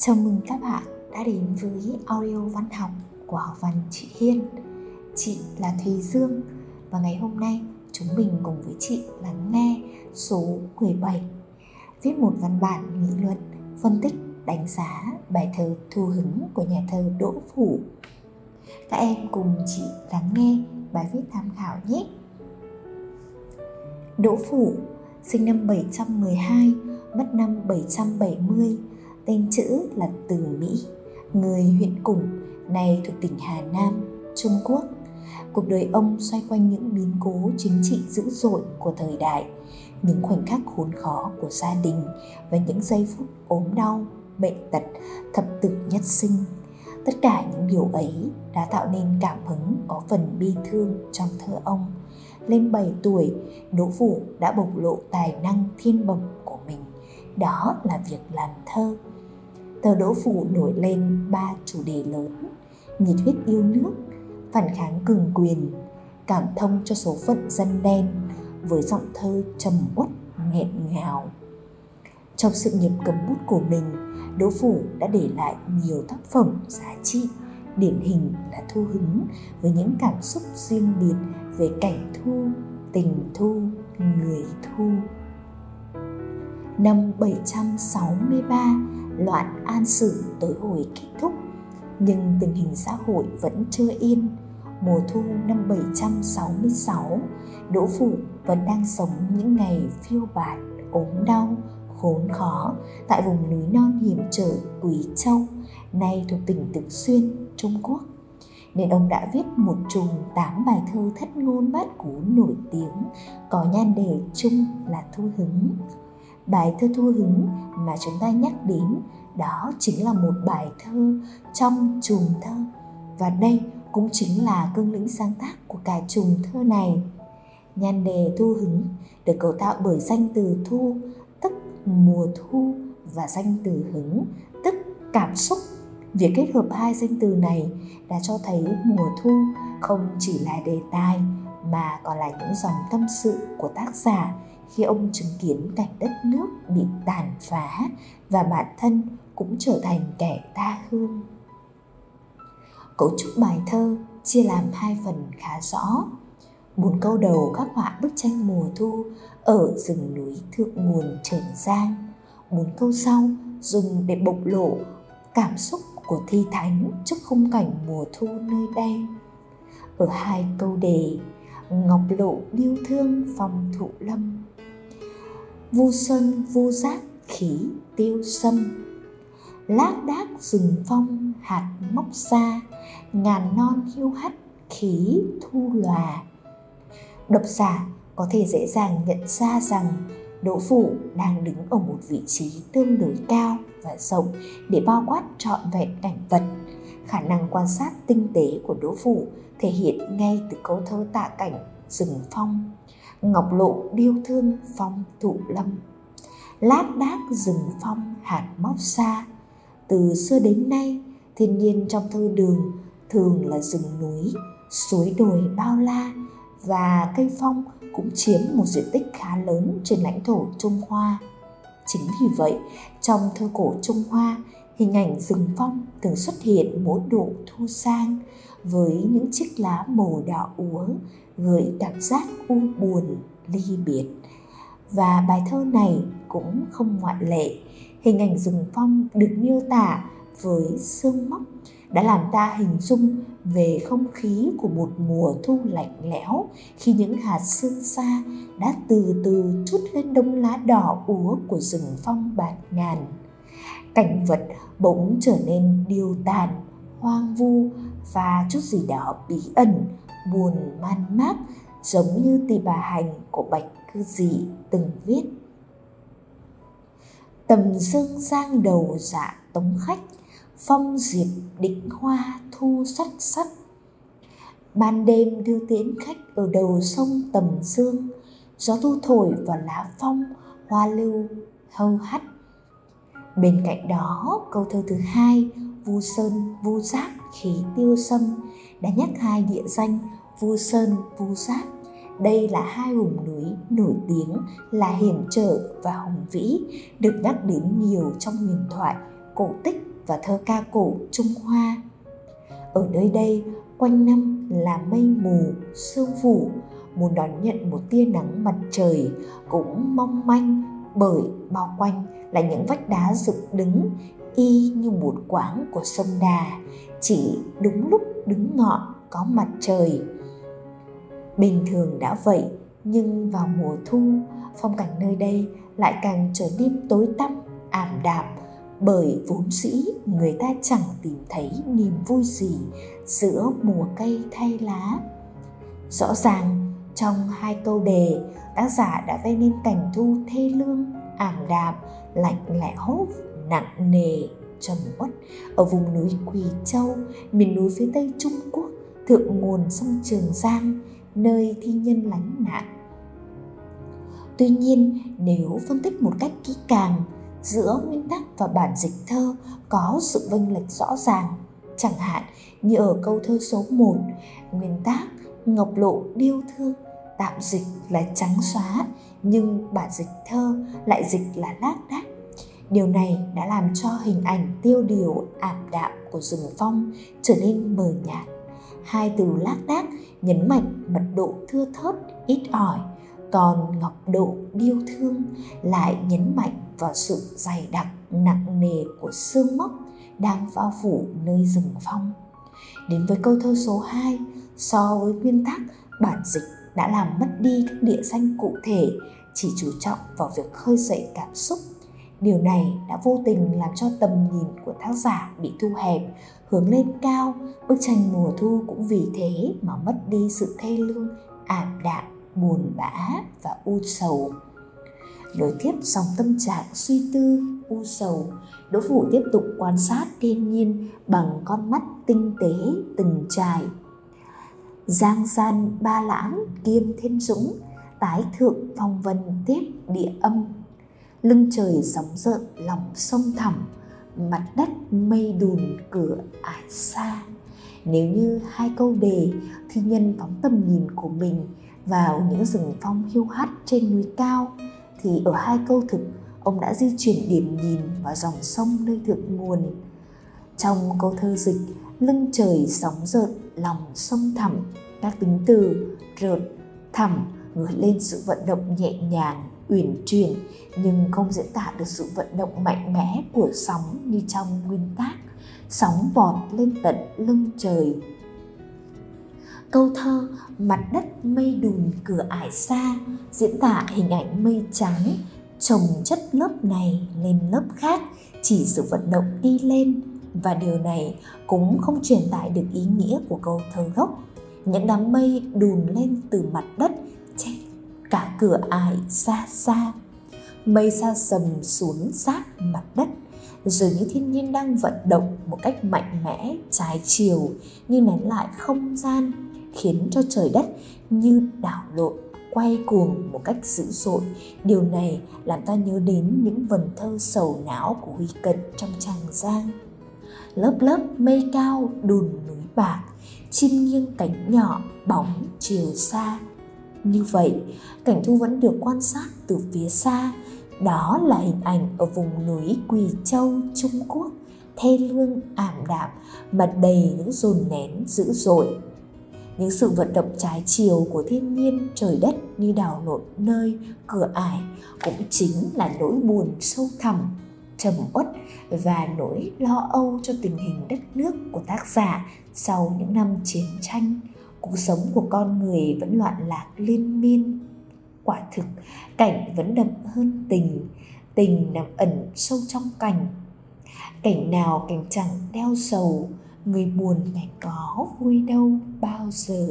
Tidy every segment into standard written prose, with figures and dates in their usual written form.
Chào mừng các bạn đã đến với audio văn học của Học văn chị Hiên. Chị là Thùy Dương và ngày hôm nay chúng mình cùng với chị lắng nghe số 17, viết một văn bản nghị luận, phân tích, đánh giá bài thơ Thu Hứng của nhà thơ Đỗ Phủ. Các em cùng chị lắng nghe bài viết tham khảo nhé. Đỗ Phủ sinh năm 712, mất năm 770, tên chữ là Từ Mỹ, người huyện Củng, nay thuộc tỉnh Hà Nam, Trung Quốc. Cuộc đời ông xoay quanh những biến cố chính trị dữ dội của thời đại, những khoảnh khắc khốn khó của gia đình và những giây phút ốm đau, bệnh tật, thập tử nhất sinh. Tất cả những điều ấy đã tạo nên cảm hứng có phần bi thương trong thơ ông. Lên 7 tuổi, Đỗ Phủ đã bộc lộ tài năng thiên bẩm của mình, đó là việc làm thơ. Thơ Đỗ Phủ nổi lên 3 chủ đề lớn: nhiệt huyết yêu nước, phản kháng cường quyền, cảm thông cho số phận dân đen, với giọng thơ trầm uất nghẹn ngào. Trong sự nghiệp cầm bút của mình, Đỗ Phủ đã để lại nhiều tác phẩm giá trị, điển hình là Thu Hứng với những cảm xúc riêng biệt về cảnh thu, tình thu, người thu. Năm 763, loạn An Sử tới hồi kết thúc, nhưng tình hình xã hội vẫn chưa yên. Mùa thu năm 766, Đỗ Phủ vẫn đang sống những ngày phiêu bạt, ốm đau, khốn khó tại vùng núi non hiểm trở Quý Châu, nay thuộc tỉnh Tứ Xuyên, Trung Quốc. Nên ông đã viết một chùm 8 bài thơ thất ngôn bát cú nổi tiếng, có nhan đề chung là Thu Hứng. Bài thơ Thu Hứng mà chúng ta nhắc đến đó chính là một bài thơ trong chùm thơ, và đây cũng chính là cương lĩnh sáng tác của cả chùm thơ này. Nhan đề Thu Hứng được cấu tạo bởi danh từ thu, tức mùa thu, và danh từ hứng, tức cảm xúc. Việc kết hợp hai danh từ này đã cho thấy mùa thu không chỉ là đề tài mà còn là những dòng tâm sự của tác giả khi ông chứng kiến cảnh đất nước bị tàn phá và bản thân cũng trở thành kẻ tha hương. Cấu trúc bài thơ chia làm 2 phần khá rõ. 4 câu đầu khắc họa bức tranh mùa thu ở rừng núi thượng nguồn Trường Giang. 4 câu sau dùng để bộc lộ cảm xúc của thi thánh trước khung cảnh mùa thu nơi đây. Ở 2 câu đề, ngọc lộ điêu thương phong thụ lâm, vu sơn vu giác khí tiêu sâm, lác đác rừng phong hạt móc xa, ngàn non hiu hắt khí thu lòa. Độc giả có thể dễ dàng nhận ra rằng Đỗ Phủ đang đứng ở một vị trí tương đối cao và rộng để bao quát trọn vẹn cảnh vật. Khả năng quan sát tinh tế của Đỗ Phủ thể hiện ngay từ câu thơ tả cảnh rừng phong: ngọc lộ điêu thương phong thụ lâm, lác đác rừng phong hạt móc xa. Từ xưa đến nay, thiên nhiên trong thơ Đường thường là rừng núi, suối đồi bao la, và cây phong cũng chiếm một diện tích khá lớn trên lãnh thổ Trung Hoa. Chính vì vậy, trong thơ cổ Trung Hoa, hình ảnh rừng phong thường xuất hiện mỗi độ thu sang với những chiếc lá màu đỏ úa, gợi cảm giác u buồn, ly biệt. Và bài thơ này cũng không ngoại lệ. Hình ảnh rừng phong được miêu tả với sương móc đã làm ta hình dung về không khí của một mùa thu lạnh lẽo, khi những hạt sương sa đã từ từ trút lên đống lá đỏ úa của rừng phong bạt ngàn. Cảnh vật bỗng trở nên điêu tàn, hoang vu và chút gì đó bí ẩn, buồn man mác, giống như Tỳ Bà Hành của Bạch Cư Dị từng viết: tầm dương giang đầu dạ tống khách, phong diệp định hoa thu sắc sắc. Ban đêm đưa tiễn khách ở đầu sông Tầm Dương, gió thu thổi vào lá phong, hoa lưu hâu hắt. Bên cạnh đó, câu thơ thứ 2, vu sơn vu giác khí tiêu sâm, đã nhắc 2 địa danh Vu Sơn, Vu Giác. Đây là 2 vùng núi nổi tiếng là hiểm trở và hùng vĩ, được nhắc đến nhiều trong huyền thoại cổ tích và thơ ca cổ Trung Hoa. Ở nơi đây, quanh năm là mây mù, sương phủ, muốn đón nhận một tia nắng mặt trời cũng mong manh, bởi bao quanh là những vách đá dựng đứng y như một quãng của sông Đà, chỉ đúng lúc đứng ngọn có mặt trời. Bình thường đã vậy, nhưng vào mùa thu, phong cảnh nơi đây lại càng trở nên tối tăm, ảm đạm, bởi vốn dĩ người ta chẳng tìm thấy niềm vui gì giữa mùa cây thay lá. Rõ ràng trong hai câu đề, tác giả đã vẽ nên cảnh thu thê lương, ảm đạm, lạnh lẽo, nặng nề, trầm uất ở vùng núi Quỳ Châu, miền núi phía tây Trung Quốc, thượng nguồn sông Trường Giang, nơi thi nhân lánh nạn. Tuy nhiên, nếu phân tích một cách kỹ càng, giữa nguyên tác và bản dịch thơ có sự vênh lệch rõ ràng. Chẳng hạn như ở câu thơ số 1, nguyên tác ngọc lộ điêu thương, tạm dịch là trắng xóa, nhưng bản dịch thơ lại dịch là lác đác. Điều này đã làm cho hình ảnh tiêu điều ảm đạm của rừng phong trở nên mờ nhạt. Hai từ lác đác nhấn mạnh mật độ thưa thớt, ít ỏi, còn ngọc độ điêu thương lại nhấn mạnh vào sự dày đặc nặng nề của sương mốc đang bao phủ nơi rừng phong. Đến với câu thơ số 2, so với nguyên tác, bản dịch đã làm mất đi các địa danh cụ thể, chỉ chú trọng vào việc khơi dậy cảm xúc. Điều này đã vô tình làm cho tầm nhìn của tác giả bị thu hẹp, hướng lên cao. Bức tranh mùa thu cũng vì thế mà mất đi sự thê lương, ảm đạm, buồn bã và u sầu. Nối tiếp dòng tâm trạng suy tư, u sầu, Đỗ Phủ tiếp tục quan sát thiên nhiên bằng con mắt tinh tế từng trải. Giang gian ba lãng kiêm thiên dũng, tái thượng phong vân tiếp địa âm. Lưng trời sóng rợn lòng sông thẳm, mặt đất mây đùn cửa ải xa. Nếu như hai câu đề, thi nhân phóng tầm nhìn của mình vào những rừng phong hiu hắt trên núi cao, thì ở hai câu thực, ông đã di chuyển điểm nhìn vào dòng sông nơi thượng nguồn. Trong câu thơ dịch lưng trời sóng rợn lòng sông thẳm, các tính từ rợn, thẳm gửi lên sự vận động nhẹ nhàng, uyển chuyển, nhưng không diễn tả được sự vận động mạnh mẽ của sóng như trong nguyên tác. Sóng vọt lên tận lưng trời. Câu thơ mặt đất mây đùn cửa ải xa diễn tả hình ảnh mây trắng chồng chất lớp này lên lớp khác, chỉ sự vận động đi lên, và điều này cũng không truyền tải được ý nghĩa của câu thơ gốc. Những đám mây đùn lên từ mặt đất che cả cửa ải xa xa, mây xa sầm xuống sát mặt đất, dường như thiên nhiên đang vận động một cách mạnh mẽ trái chiều, như nén lại không gian, khiến cho trời đất như đảo lộn, quay cuồng một cách dữ dội. Điều này làm ta nhớ đến những vần thơ sầu não của Huy Cận trong Tràng Giang. Lớp lớp mây cao đùn núi bạc, chim nghiêng cánh nhỏ bóng chiều xa. Như vậy, cảnh thu vẫn được quan sát từ phía xa. Đó là hình ảnh ở vùng núi Quỳ Châu, Trung Quốc, thê lương ảm đạm, mặt đầy những dồn nén dữ dội. Những sự vận động trái chiều của thiên nhiên trời đất như đảo lộn nơi cửa ải cũng chính là nỗi buồn sâu thẳm, trầm uất và nỗi lo âu cho tình hình đất nước của tác giả sau những năm chiến tranh. Cuộc sống của con người vẫn loạn lạc liên miên. Quả thực, cảnh vẫn đậm hơn tình, tình nằm ẩn sâu trong cảnh. Cảnh nào cảnh chẳng đeo sầu, người buồn cảnh có vui đâu bao giờ.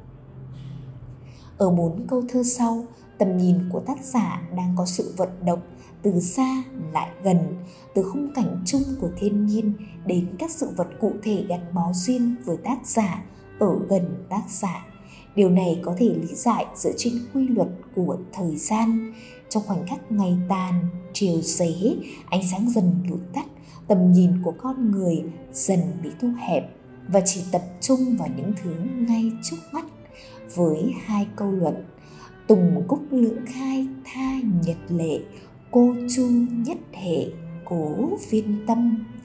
Ở 4 câu thơ sau, tầm nhìn của tác giả đang có sự vận động từ xa lại gần, từ khung cảnh chung của thiên nhiên đến các sự vật cụ thể gắn bó duyên với tác giả, ở gần tác giả. Điều này có thể lý giải dựa trên quy luật của thời gian. Trong khoảnh khắc ngày tàn, chiều xế, ánh sáng dần lụi tắt, tầm nhìn của con người dần bị thu hẹp và chỉ tập trung vào những thứ ngay trước mắt. Với hai câu luận Tùng cúc lưỡng khai tha nhật lệ, cô chu nhất hệ cố viên tâm,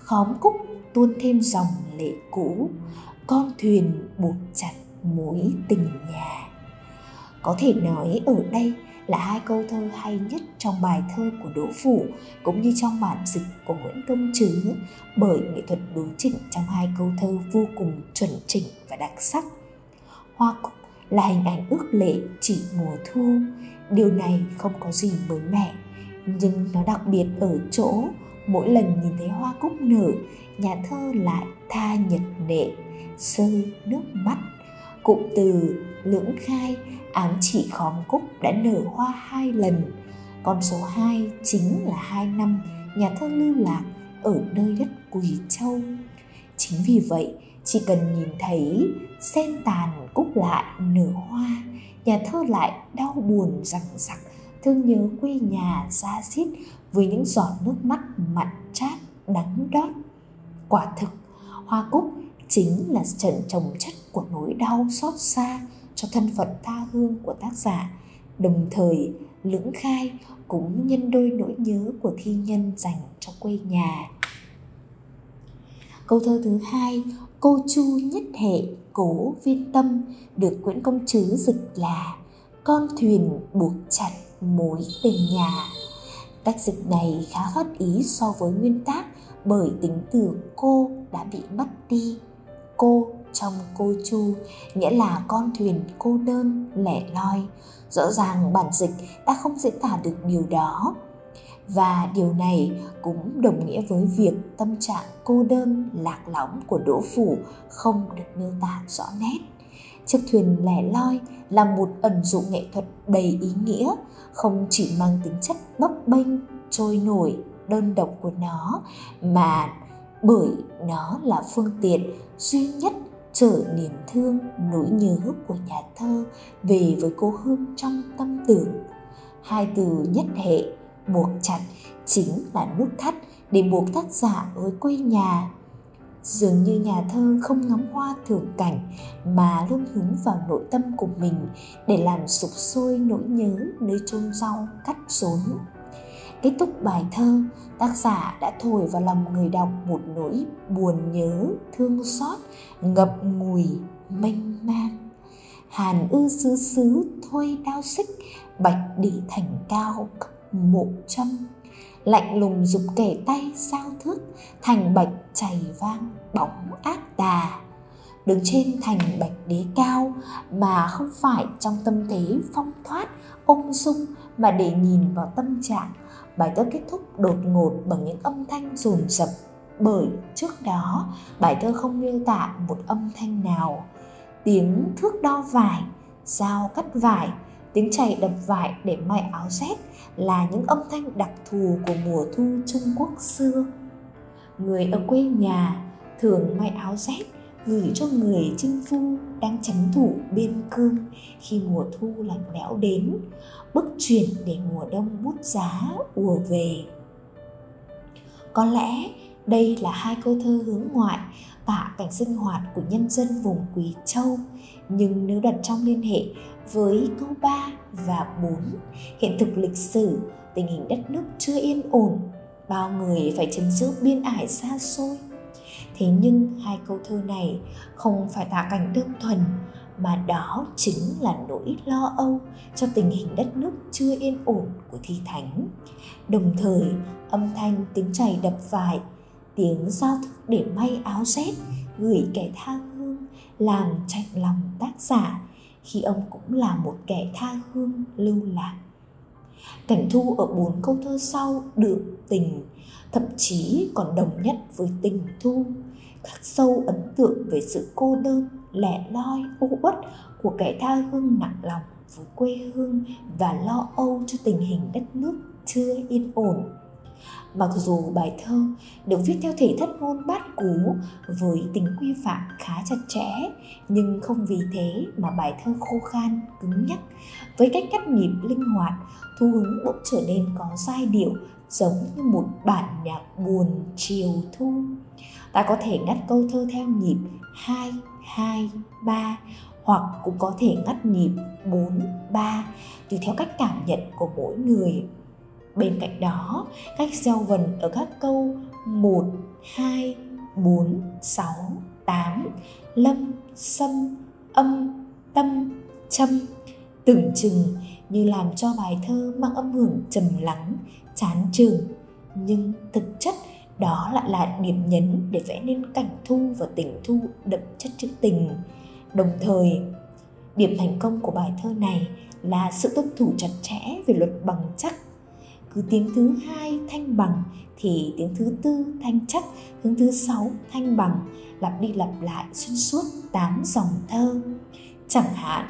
khóm cúc tuôn thêm dòng lệ cũ, con thuyền buộc chặt mối tình nhà. Có thể nói ở đây là hai câu thơ hay nhất trong bài thơ của Đỗ Phủ cũng như trong bản dịch của Nguyễn Công Trứ, bởi nghệ thuật đối chỉnh trong hai câu thơ vô cùng chuẩn chỉnh và đặc sắc. Hoa cúc là hình ảnh ước lệ chỉ mùa thu. Điều này không có gì mới mẻ, nhưng nó đặc biệt ở chỗ mỗi lần nhìn thấy hoa cúc nở, nhà thơ lại tha nhật nệ, rơi nước mắt. Cụm từ lưỡng khai ám chỉ khóm cúc đã nở hoa 2 lần. Con số 2 chính là 2 năm nhà thơ lưu lạc ở nơi đất Quỳ Châu. Chính vì vậy, chỉ cần nhìn thấy sen tàn cúc lại nở hoa, nhà thơ lại đau buồn rằng rặc, thương nhớ quê nhà da diết với những giọt nước mắt mặn chát đắng đót. Quả thực, hoa cúc chính là trận trồng chất của nỗi đau xót xa cho thân phận tha hương của tác giả. Đồng thời, lưỡng khai cũng nhân đôi nỗi nhớ của thi nhân dành cho quê nhà. Câu thơ thứ hai, cô chu nhất hệ cố viên tâm, được Nguyễn Công Trứ dịch là con thuyền buộc chặt mối tình nhà. Cách dịch này khá khác ý so với nguyên tác, bởi tính từ cô đã bị mất đi. Cô trong cô chu nghĩa là con thuyền cô đơn lẻ loi. Rõ ràng bản dịch đã không diễn tả được điều đó, và điều này cũng đồng nghĩa với việc tâm trạng cô đơn lạc lõng của Đỗ Phủ không được miêu tả rõ nét. Chiếc thuyền lẻ loi là một ẩn dụ nghệ thuật đầy ý nghĩa, không chỉ mang tính chất bấp bênh, trôi nổi, đơn độc của nó, mà bởi nó là phương tiện duy nhất chở niềm thương, nỗi nhớ của nhà thơ về với cô hương trong tâm tưởng. Hai từ nhất hệ, buộc chặt chính là nút thắt để buộc tác giả với quê nhà. Dường như nhà thơ không ngắm hoa thưởng cảnh mà luôn hướng vào nội tâm của mình để làm sục sôi nỗi nhớ nơi chôn rau cắt rốn. Kết thúc bài thơ, tác giả đã thổi vào lòng người đọc một nỗi buồn nhớ, thương xót, ngậm ngùi, mênh mang. Hàn ư xứ xứ thôi đao xích, bạch đỉ thành cao cấp mộ châm. Lạnh lùng giục kẻ tay sao thước, thành bạch chảy vang bóng ác tà. Đứng trên thành bạch đế cao mà không phải trong tâm thế phong thoát, ung dung, mà để nhìn vào tâm trạng. Bài thơ kết thúc đột ngột bằng những âm thanh dồn dập, bởi trước đó bài thơ không miêu tả một âm thanh nào. Tiếng thước đo vải, dao cắt vải, tiếng chày đập vải để may áo rét là những âm thanh đặc thù của mùa thu Trung Quốc xưa. Người ở quê nhà thường may áo rét gửi cho người chinh phu đang trấn thủ biên cương khi mùa thu lạnh lẽo đến, bức truyền để mùa đông bút giá ùa về. Có lẽ đây là hai câu thơ hướng ngoại tả cảnh sinh hoạt của nhân dân vùng Quỳ Châu, nhưng nếu đặt trong liên hệ với câu 3 và 4, hiện thực lịch sử, tình hình đất nước chưa yên ổn, bao người phải chấn giữ biên ải xa xôi. Thế nhưng hai câu thơ này không phải tả cảnh đơn thuần, mà đó chính là nỗi lo âu cho tình hình đất nước chưa yên ổn của thi thánh. Đồng thời, âm thanh tiếng chày đập vải, tiếng dao thức để may áo rét gửi kẻ tha hương làm chạnh lòng tác giả, khi ông cũng là một kẻ tha hương lưu lạc. Cảnh thu ở 4 câu thơ sau đượm tình, thậm chí còn đồng nhất với tình thu, khắc sâu ấn tượng về sự cô đơn, lẻ loi, u uất của kẻ tha hương nặng lòng với quê hương và lo âu cho tình hình đất nước chưa yên ổn. Mặc dù bài thơ được viết theo thể thất ngôn bát cú với tính quy phạm khá chặt chẽ, nhưng không vì thế mà bài thơ khô khan, cứng nhắc. Với cách cắt nhịp linh hoạt, thu hứng bỗng trở nên có giai điệu giống như một bản nhạc buồn chiều thu. Ta có thể ngắt câu thơ theo nhịp 2, 2, 3, hoặc cũng có thể ngắt nhịp 4, 3, tùy theo cách cảm nhận của mỗi người. Bên cạnh đó, cách gieo vần ở các câu 1, 2, 4, 6, 8, lâm, xâm, âm, tâm, châm, tưởng chừng như làm cho bài thơ mang âm hưởng trầm lắng, chán chường, nhưng thực chất đó lại là điểm nhấn để vẽ nên cảnh thu và tình thu đậm chất trữ tình. Đồng thời, điểm thành công của bài thơ này là sự tuân thủ chặt chẽ về luật bằng chắc. Cứ tiếng thứ 2 thanh bằng thì tiếng thứ 4 thanh chắc, tiếng thứ 6 thanh bằng, lặp đi lặp lại xuyên suốt 8 dòng thơ. Chẳng hạn: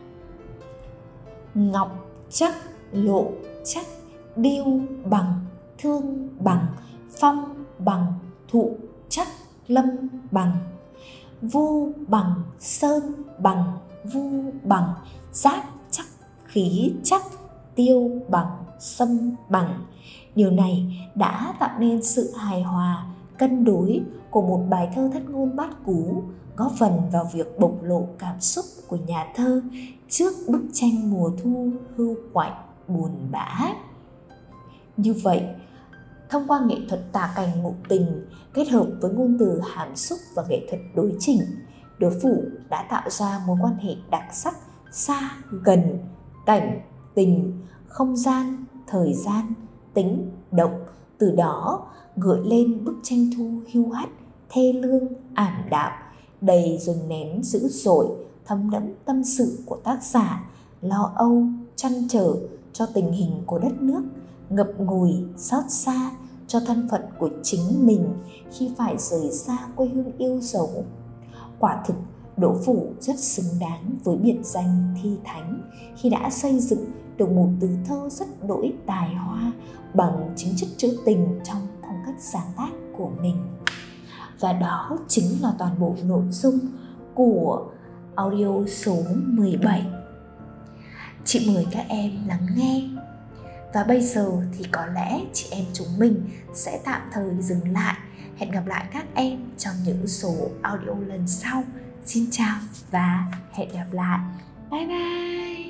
ngọc chắc, lộ chắc, điêu bằng, thương bằng, phong bằng, thụ chắc, lâm bằng, vu bằng, sơn bằng, vu bằng, giáp chắc, khí chắc, tiêu bằng, xâm bằng. Điều này đã tạo nên sự hài hòa, cân đối của một bài thơ thất ngôn bát cú, góp phần vào việc bộc lộ cảm xúc của nhà thơ trước bức tranh mùa thu hưu quạnh buồn bã. Như vậy, thông qua nghệ thuật tả cảnh ngụ tình kết hợp với ngôn từ hàm xúc và nghệ thuật đối chỉnh, Đỗ Phủ đã tạo ra mối quan hệ đặc sắc xa gần, cảnh, tình, không gian, thời gian, tính, động, từ đó gợi lên bức tranh thu hiu hắt, thê lương, ảm đạm, đầy dồn nén dữ dội, thấm đẫm tâm sự của tác giả, lo âu, trăn trở cho tình hình của đất nước, ngập ngùi, xót xa cho thân phận của chính mình khi phải rời xa quê hương yêu dấu. Quả thực, Đỗ Phủ rất xứng đáng với biệt danh thi thánh khi đã xây dựng được một từ thơ rất đỗi tài hoa bằng chính chất trữ tình trong phong cách sáng tác của mình. Và đó chính là toàn bộ nội dung của audio số 17. Chị mời các em lắng nghe. Và bây giờ thì có lẽ chị em chúng mình sẽ tạm thời dừng lại. Hẹn gặp lại các em trong những số audio lần sau. Xin chào và hẹn gặp lại. Bye bye.